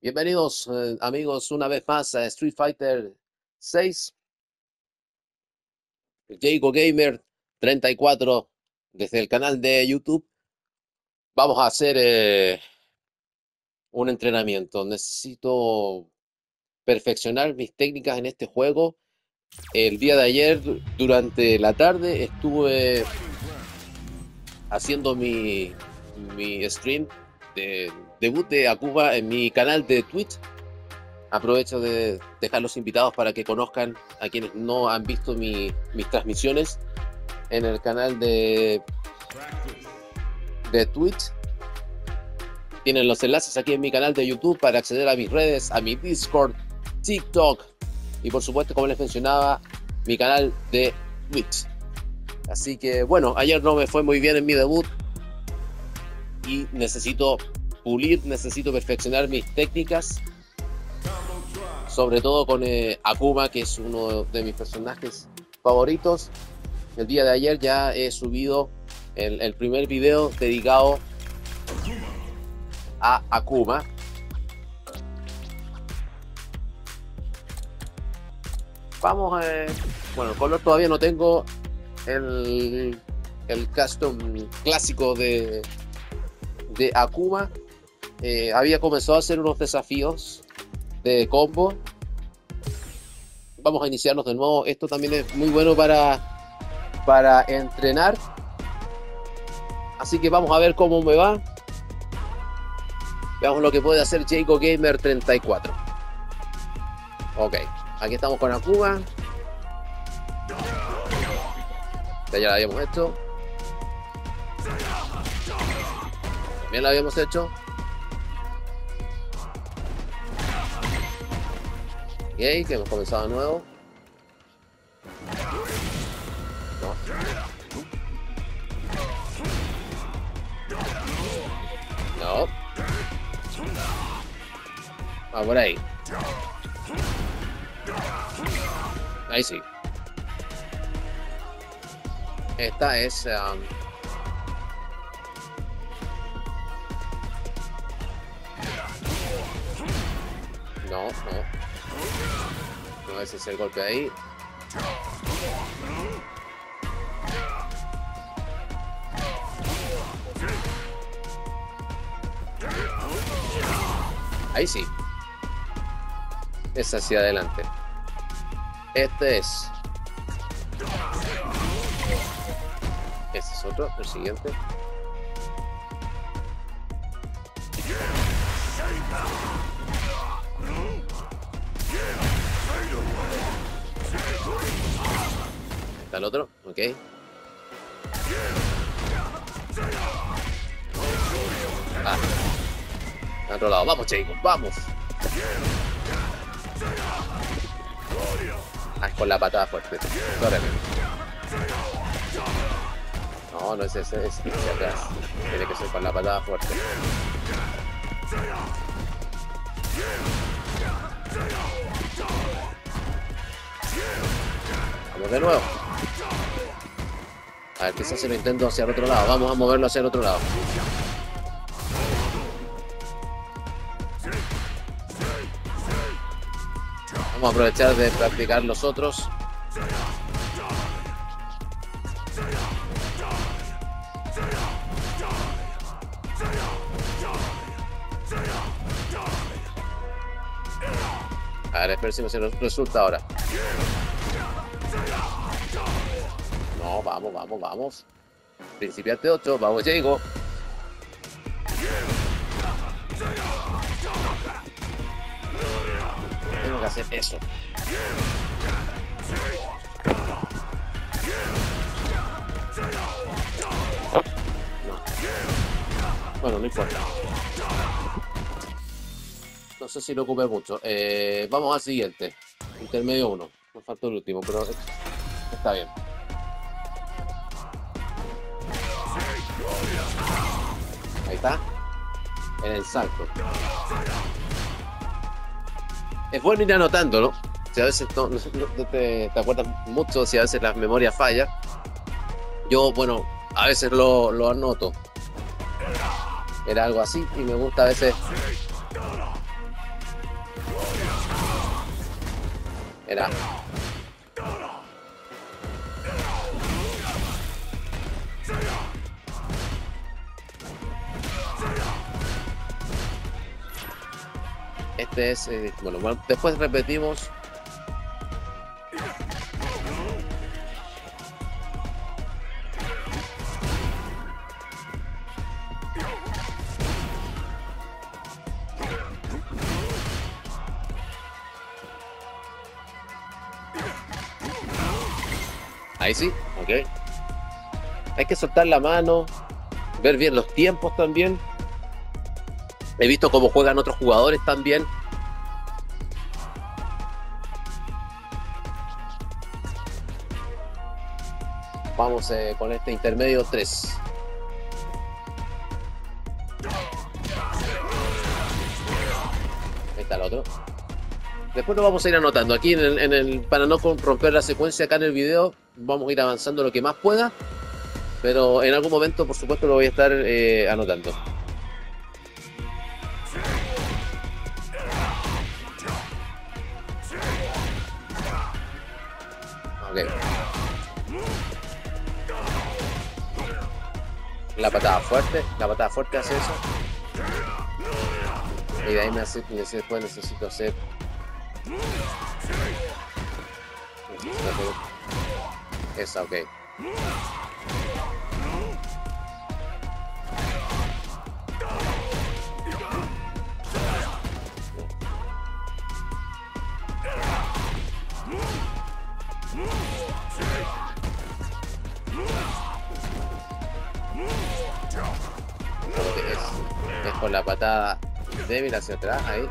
Bienvenidos amigos una vez más a Street Fighter 6. Jago Gamer 34 desde el canal de YouTube. Vamos a hacer un entrenamiento. Necesito perfeccionar mis técnicas en este juego. El día de ayer durante la tarde estuve haciendo mi stream de debut de Akuma en mi canal de Twitch. Aprovecho de dejar los invitados para que conozcan a quienes no han visto mis transmisiones en el canal de Twitch. Tienen los enlaces aquí en mi canal de YouTube para acceder a mis redes, a mi Discord, TikTok y por supuesto, como les mencionaba, mi canal de Twitch. Así que bueno, ayer no me fue muy bien en mi debut y necesito pulir, necesito perfeccionar mis técnicas. Sobre todo con Akuma, que es uno de mis personajes favoritos. El día de ayer ya he subido el primer video dedicado a Akuma. Vamos a... bueno, el color todavía no tengo el custom clásico de Akuma. Había comenzado a hacer unos desafíos de combo. Vamos a iniciarnos de nuevo. Esto también es muy bueno para entrenar. Así que vamos a ver cómo me va. Veamos lo que puede hacer Jago Gamer 34. Ok, aquí estamos con Akuma. Ya la habíamos hecho. También la habíamos hecho. Ok, que hemos comenzado de nuevo. No. Va por ahí. Ahí sí. Esta es... no. No, ese es el golpe ahí. Ahí sí. Es hacia adelante. Este es otro, el siguiente. Está el otro, ok. Al otro lado, vamos chicos, vamos. Es con la patada fuerte. No, no es ese, es hacia atrás. Tiene que ser con la patada fuerte. Vamos de nuevo. A ver, quizás se lo intento hacia el otro lado. Vamos a moverlo hacia el otro lado. Vamos a aprovechar de practicar los otros. A ver, espero si no se nos resulta ahora. No, vamos. Principiante 8, vamos, Jago. Tengo que hacer eso. No. Bueno, no importa. No sé si lo ocupé mucho. Vamos al siguiente. Intermedio 1. Me faltó el último, pero está bien. Ahí está. En el salto. Es bueno ir anotándolo. Si a veces no te acuerdas mucho, si a veces la memoria falla. Yo, bueno, a veces lo anoto. Era algo así y me gusta a veces Era. Este es, bueno, después repetimos. Ahí sí, ok. Hay que soltar la mano, ver bien los tiempos también. He visto cómo juegan otros jugadores también. Vamos con este intermedio 3. Ahí está el otro. Después lo vamos a ir anotando. Aquí para no romper la secuencia acá en el video, vamos a ir avanzando lo que más pueda. Pero en algún momento, por supuesto, lo voy a estar anotando. Ok. La patada fuerte hace eso. Y de ahí después necesito hacer... Esa, ok. Es con la patada débil hacia atrás, ahí.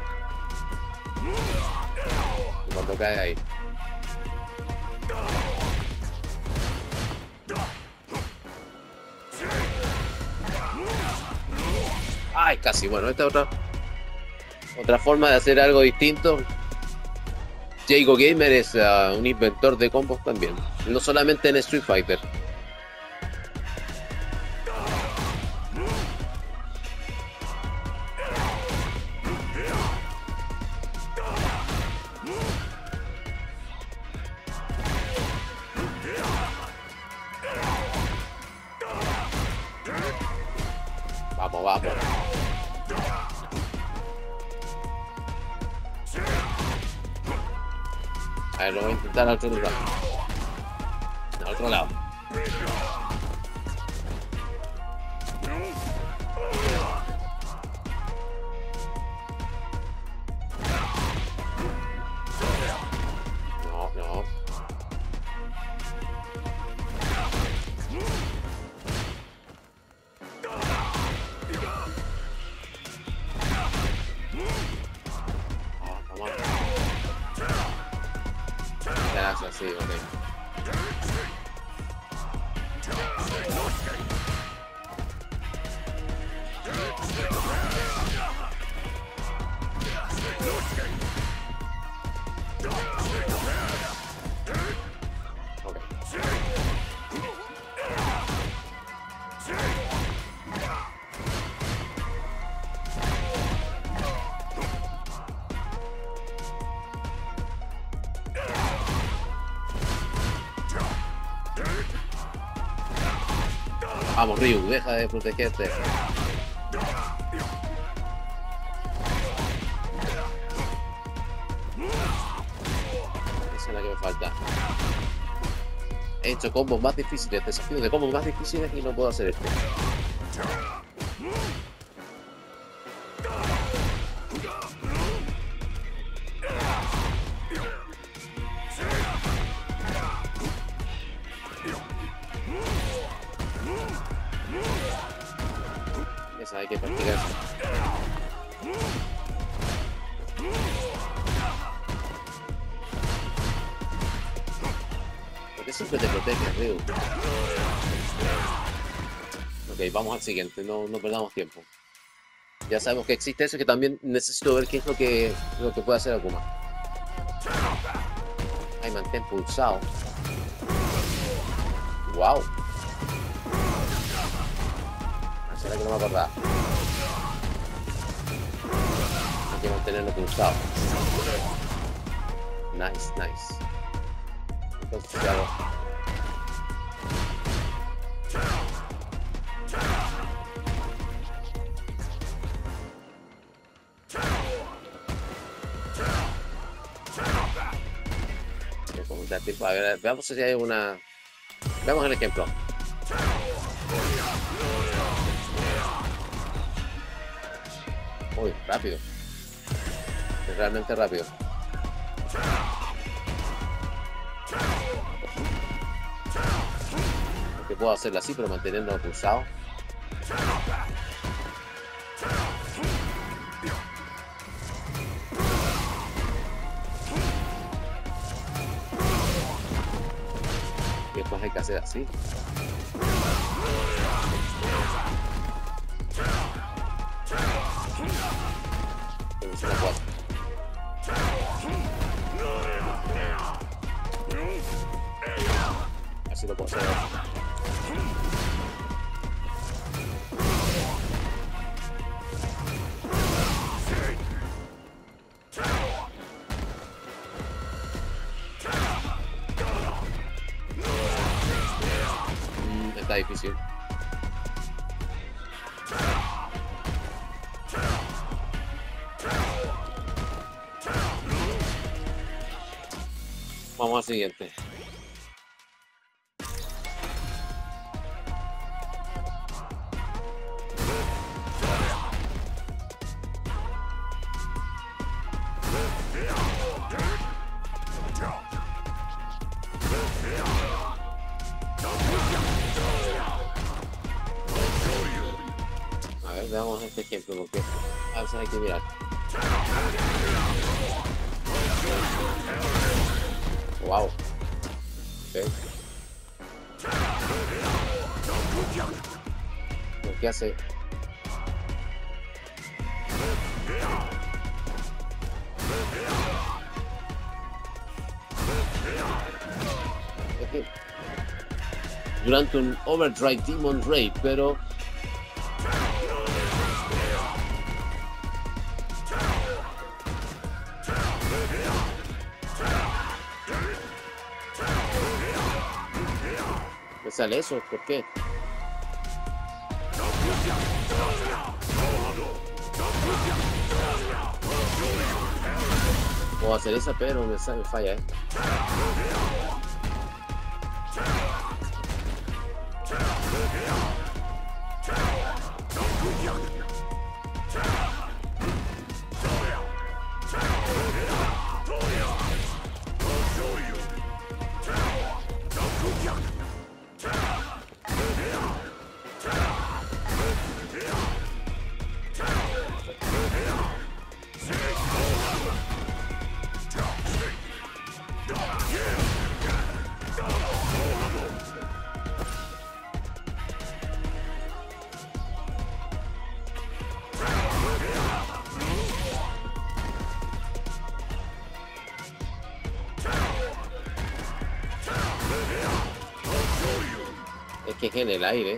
Y cuando cae ahí. Ay, casi. Bueno, esta es otra forma de hacer algo distinto. Jago Gamer es un inventor de combos también, no solamente en Street Fighter. Vamos. A ver, lo voy a intentar al otro lado. Al otro lado. No. Sí, ok. Vamos, Ryu, deja de protegerte. Esa es la que me falta. He hecho combos más difíciles, desafíos de combos más difíciles y no puedo hacer este. Esa hay que practicar. Porque siempre te proteges, Ryu. Ok, vamos al siguiente, no perdamos tiempo. Ya sabemos que existe eso, que también necesito ver qué es lo que puede hacer Akuma. Ahí mantén pulsado. Wow. ¿Será que no me acordaba? Hay que mantenerlo pulsado. Nice, nice. Entonces hago. A ver, veamos si hay una. Veamos el ejemplo. Uy, rápido. Es realmente rápido. Porque puedo hacerlo así, pero manteniendo pulsado. Y después hay que hacer así. Así lo puedo hacer. Está difícil. Vamos al siguiente. A ver, veamos este ejemplo porque a veces hay que mirar. Wow. Okay. Lo que hace. Okay. Durante un Overdrive Demon Ray, pero me sale eso, ¿por qué? Puedo hacer esa, pero me falla esta. Es que es en el aire.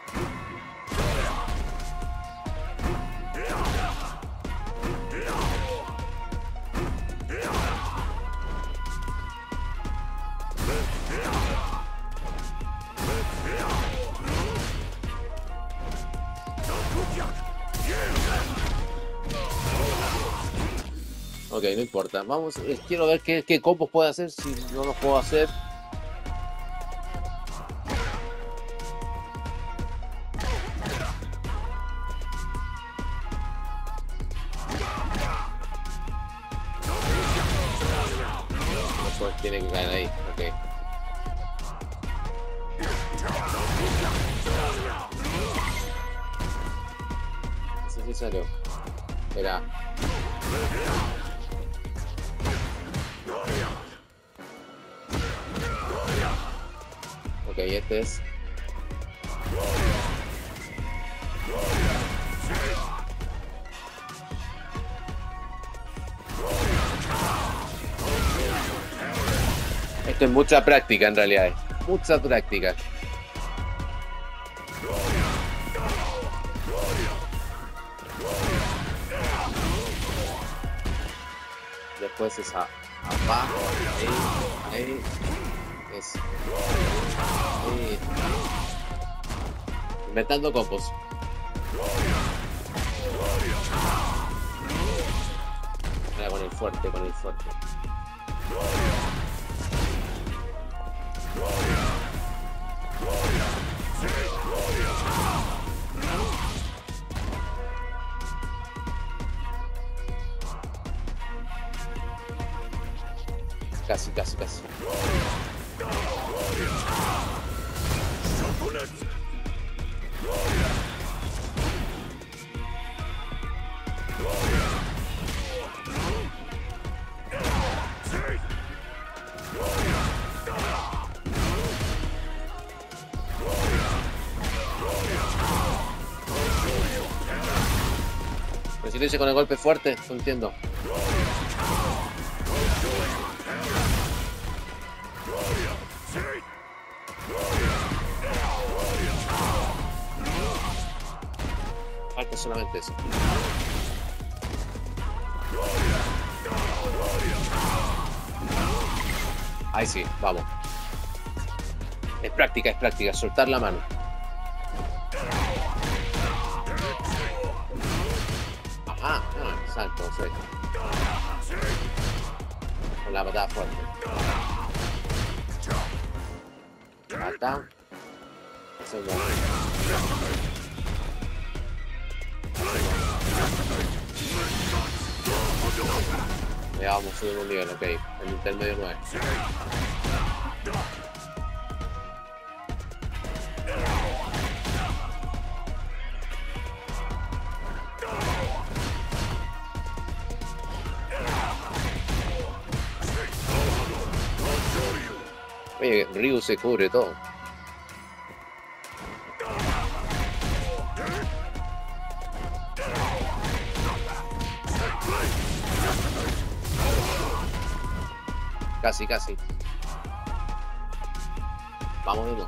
Ok, no importa. Vamos, quiero ver qué combos puedo hacer. Si no los puedo hacer. Pues tiene que caer ahí. Ok. Ese sí salió. Era. Ok, este es. Esto es mucha práctica en realidad. Mucha práctica. Después es abajo. Ahí. Es. Ahí. Inventando combos. Mira, con el fuerte. Casi. Pero si lo hice con el golpe fuerte, no entiendo. Falta solamente eso. Ahí sí, vamos. Es práctica, soltar la mano. Ajá, salto, sí. Con la patada fuerte. Pata. Ya vamos a subir un nivel, ok. El intermedio 9. Oye, Ryu se cubre todo. Casi. Vamos de nuevo.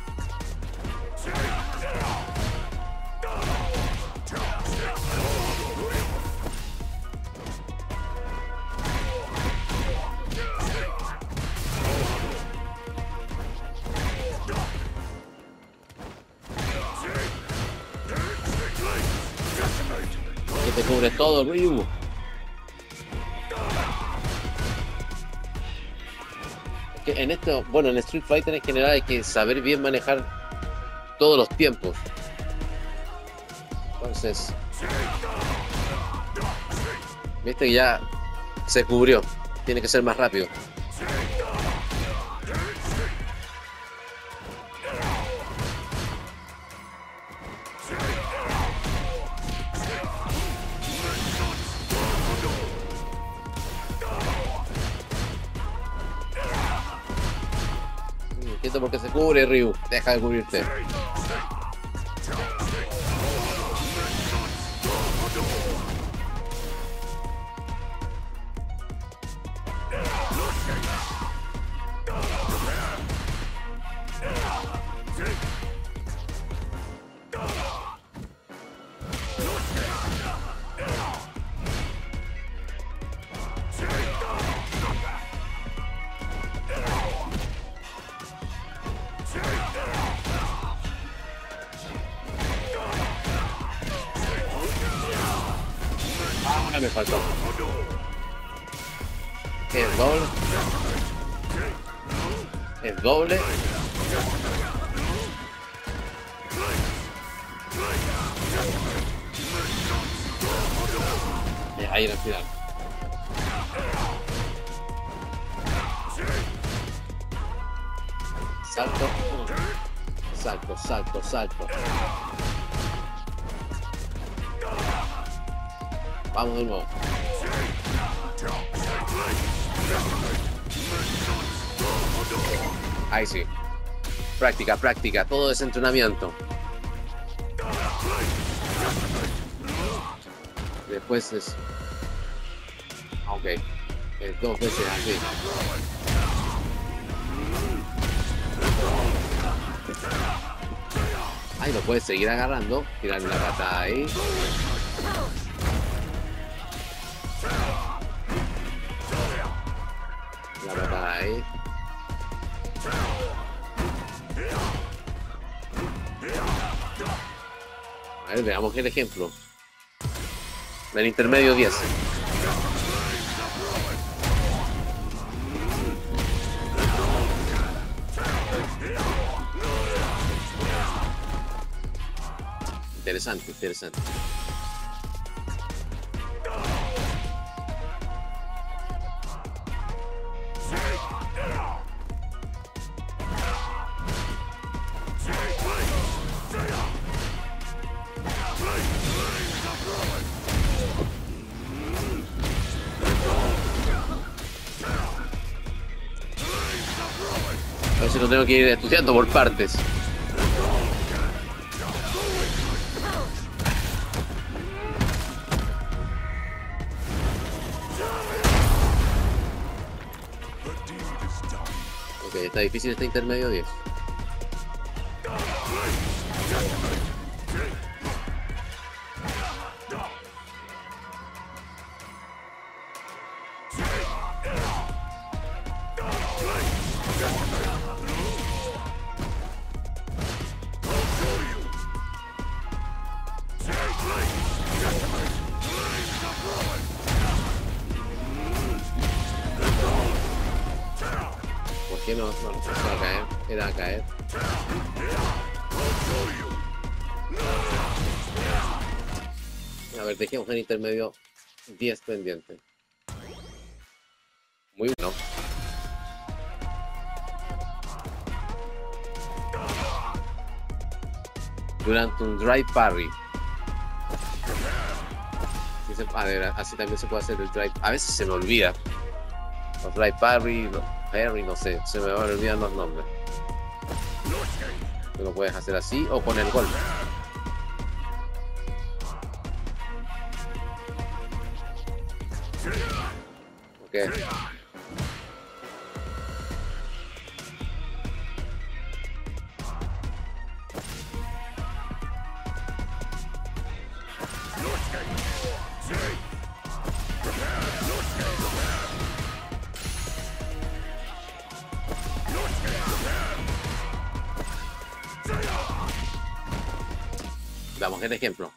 Que te cubre todo, Ryu. En esto, bueno, en Street Fighter en general hay que saber bien manejar todos los tiempos. Entonces, viste que ya se cubrió. Tiene que ser más rápido. Porque se cubre, Ryu. Deja de cubrirte. Me faltó. Es doble. Es doble. Ahí en el final. Salto. Vamos de nuevo. Ahí sí. Práctica. Todo es entrenamiento. Después es... Ok. Es 2 veces así. Ahí lo puedes seguir agarrando. Tirar una patada ahí. ver, veamos el ejemplo. El intermedio 10. Interesante, interesante. A ver si lo tengo que ir estudiando por partes. Ok, está difícil este intermedio 10. ¿Por qué no va a caer? Era a caer. A ver, dejemos el intermedio 10 pendiente. Muy bueno. Durante un drive parry. A ver, así también se puede hacer el drive. A veces se me olvida. Los drive parry, no sé, se me van a olvidar los nombres. Tú lo puedes hacer así o con el golpe. Ok. Damos el ejemplo.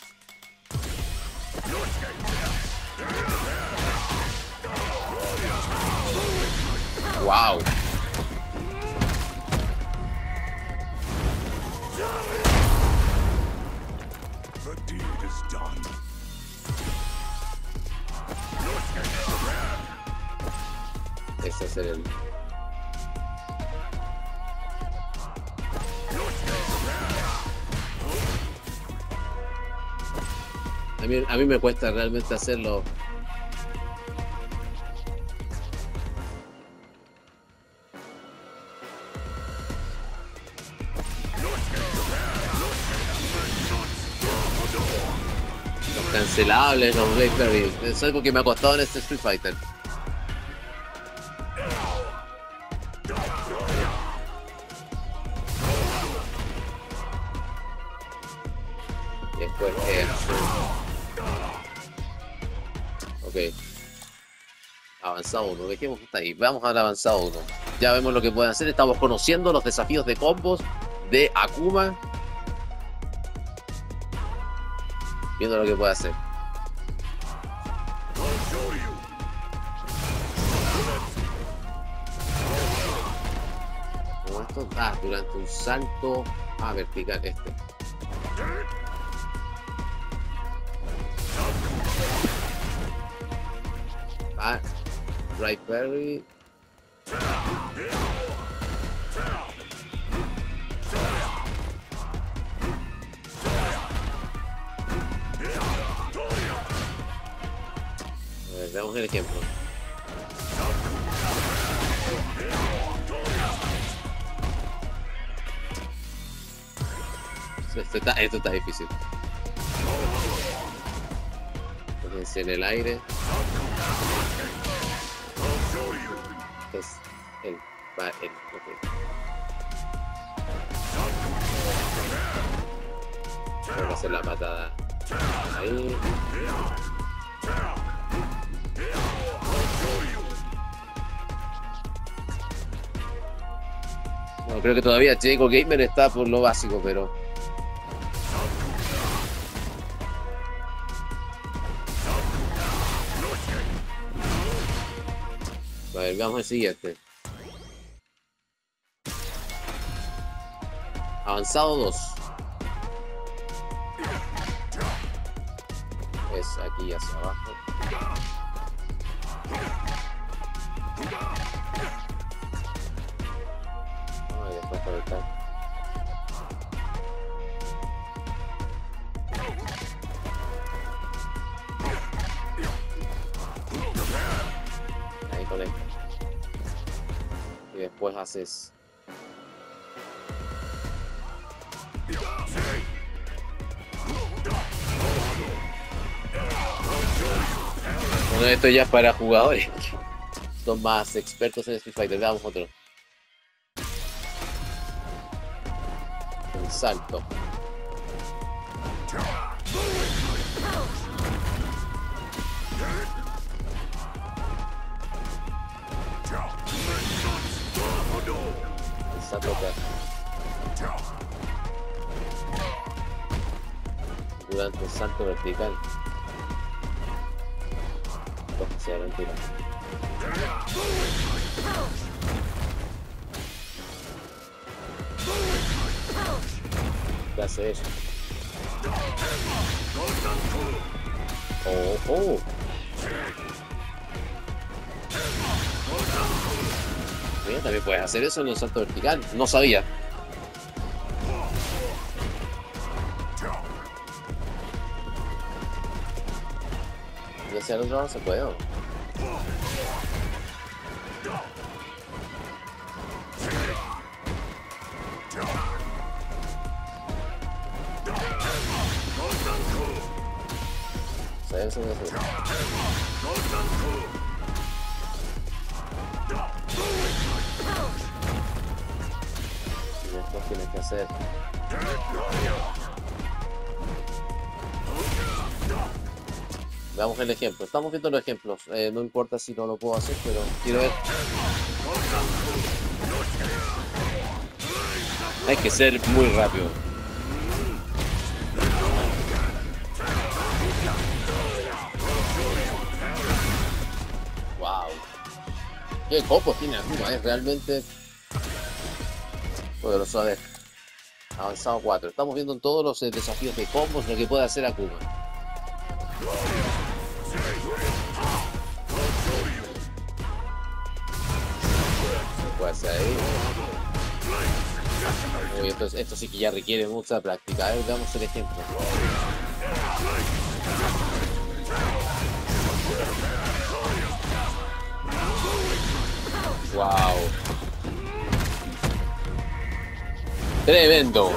Wow. Este es el... A mí me cuesta realmente hacerlo. Los cancelables, los Blade Parry. Es algo que me ha costado en este Street Fighter. Y después ok. Avanzado 1, dejemos hasta ahí. Vamos al avanzado 1. Ya vemos lo que pueden hacer. Estamos conociendo los desafíos de combos de Akuma. Viendo lo que puede hacer. Como esto. Ah, durante un salto. Ah, vertical este. Ah, right parry. Veamos el ejemplo. Esto está difícil. Fíjense en el aire. Es el ok. Vamos a hacer la patada ahí. Bueno, creo que todavía Jacob Gamer está por lo básico, pero A ver, veamos el siguiente. Avanzado 2. Es aquí hacia abajo. Y después por el tal. Ahí conecta. Y después haces. Bueno, esto ya es para jugadores. Son más expertos en Street Fighter. Veamos otro. Un salto. El salto acá. Durante el salto vertical. Hacia adelante. ¿Qué hace eso? Oh, oh. Mira, también puedes hacer eso en un salto vertical. No sabía. Y hacia el otro lado se puede, ¿no? Eso no es. Y después tienes que hacer. Veamos el ejemplo. Estamos viendo los ejemplos. No importa si no lo puedo hacer, pero quiero ver. Hay que ser muy rápido. ¿Qué copo tiene Akuma? Es realmente poderoso. A ver, avanzado 4. Estamos viendo en todos los desafíos de combos lo que puede hacer Akuma. Puede hacer ahí. Uy, esto sí que ya requiere mucha práctica. A ver, veamos el ejemplo. Wow. Tremendo.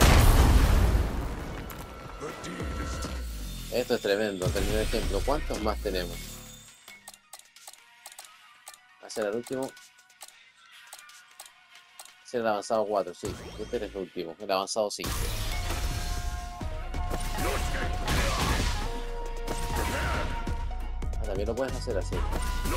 Esto es tremendo. Termino el ejemplo. ¿Cuántos más tenemos? Hacer el último. Hacer el avanzado 4, sí. Este es el último. El avanzado 5. También lo puedes hacer así.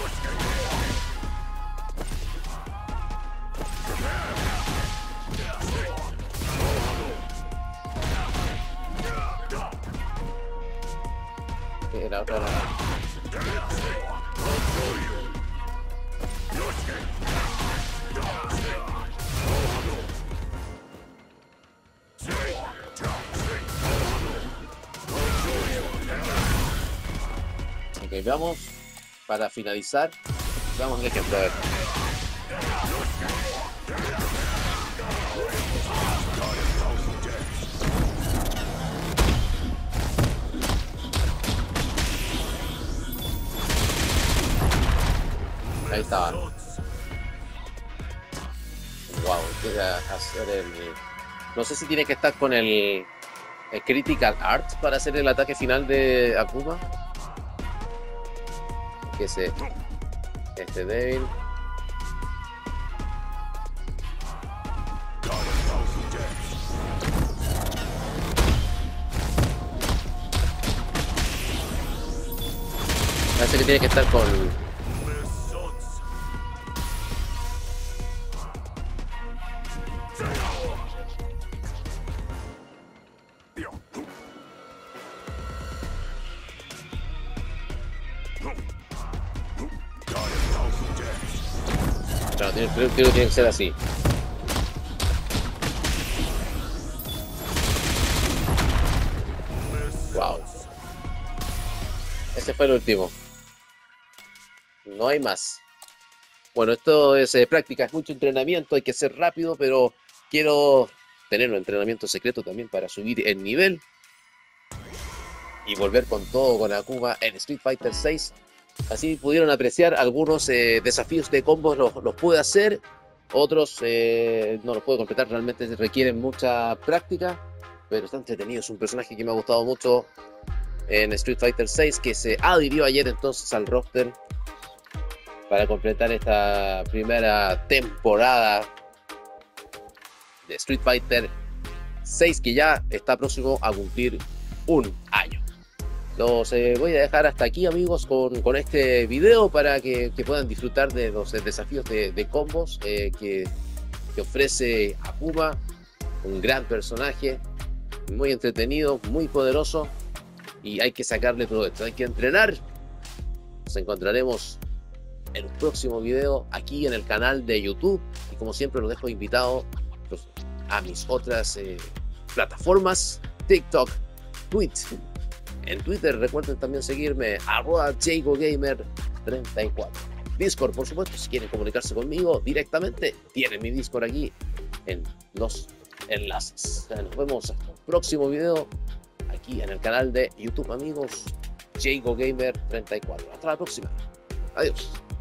La otra ok, veamos para finalizar. Veamos el ejemplo. A ver. Ahí estaba. Wow, quiere hacer el. No sé si tiene que estar con el Critical Art para hacer el ataque final de Akuma. Que se. Este débil. Parece que tiene que estar con. Claro, creo que tiene que ser así. Wow. Ese fue el último. No hay más. Bueno, esto es práctica, es mucho entrenamiento, hay que ser rápido, pero quiero tener un entrenamiento secreto también para subir el nivel y volver con todo con Akuma en Street Fighter 6. Así pudieron apreciar algunos desafíos de combos, los pude hacer, otros no los puedo completar, realmente requieren mucha práctica, pero está entretenido. Es un personaje que me ha gustado mucho en Street Fighter 6, que se adhirió ayer entonces al roster para completar esta primera temporada de Street Fighter 6, que ya está próximo a cumplir un año. Los voy a dejar hasta aquí, amigos, con este video para que puedan disfrutar de los desafíos de combos que ofrece Akuma, un gran personaje, muy entretenido, muy poderoso, y hay que sacarle todo esto, hay que entrenar. Nos encontraremos en un próximo video aquí en el canal de YouTube, y como siempre los dejo invitados a mis otras plataformas, TikTok, Twitch. En Twitter recuerden también seguirme @JaygoGamer34. Discord, por supuesto, si quieren comunicarse conmigo directamente, tienen mi Discord aquí en los enlaces. Nos vemos hasta el próximo video aquí en el canal de YouTube, amigos. JaygoGamer34. Hasta la próxima. Adiós.